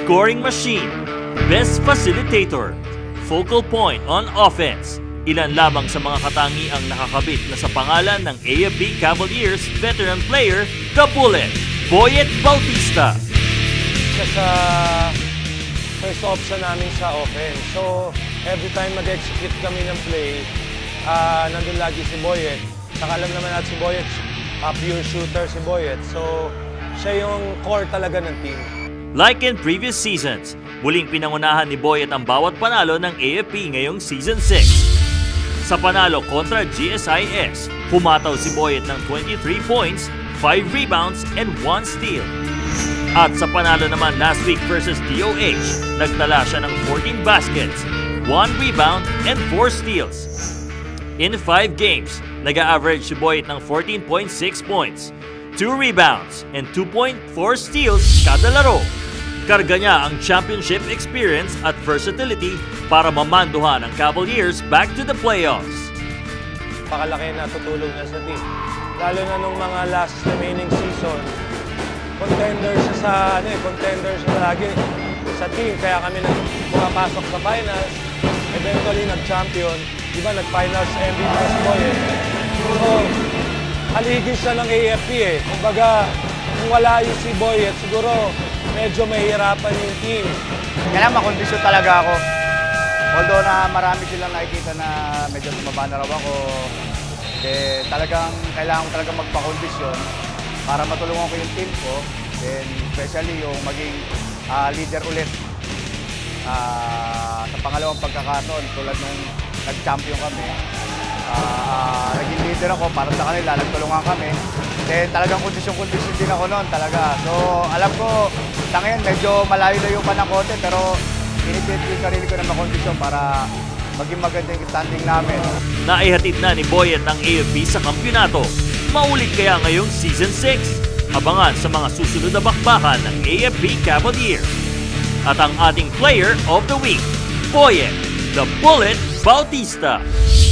scoring machine, best facilitator, focal point on offense. Ilan lamang sa mga katangi ang nakakabit na sa pangalan ng AFP Cavaliers veteran player, the Bullet, Boyet Bautista. Siya sa first option namin sa offense. So, every time mag-execute kami ng play, nandun lagi si Boyet. Saka alam naman natin si Boyet, pure shooter si Boyet. So, siya yung core talaga ng team. Like in previous seasons, muling pinangunahan ni Boyet ang bawat panalo ng AFP ngayong Season 6. Sa panalo kontra GSIS, pumataw si Boyet ng 23 points, 5 rebounds, and 1 steal. At sa panalo naman last week versus DOH, nagtala siya ng 14 baskets, 1 rebound, and 4 steals. In 5 games, nag-a-average si Boyet ng 14.6 points, 2 rebounds, and 2.4 steals kada laro. Karga niya ang championship experience at versatility para mamanduhan ang Cavaliers back to the playoffs. Pakalaki na tutulong niya sa team. Lalo na nung mga last remaining season, contender siya lagi sa team. Kaya kami pumapasok sa finals, eventually nag-champion. Diba, nag-finals MVP si Boyet. So, haligi siya ng AFP eh. Kumbaga, kung wala yung si Boyet, siguro medyo mahihirapan yung team. Kaya makondisyon talaga ako. Although na marami silang nakikita na medyo tumaba na raw ako, talagang kailangan ko talaga magpakondisyon para matulungan ko yung team ko. Then especially yung maging leader ulit sa pangalawang pagkakataon tulad nung nag-champion kami. Naging leader ako para sa kanila, nagtulungan kami. Then talagang kondisyon din ako noon talaga. So alam ko, sa ngayon medyo malayo-layo pa ng konti pero pinipilit ko yung sarili ko na makondisyon para maging maganda yung standing namin. Naihatid na ni Boyet ang AFP sa kampyonato. Maulit kaya ngayong Season 6? Abangan sa mga susunod na bakbakan ng AFP Cavaliers. At ang ating Player of the Week, Boyet, the Bullet Bautista.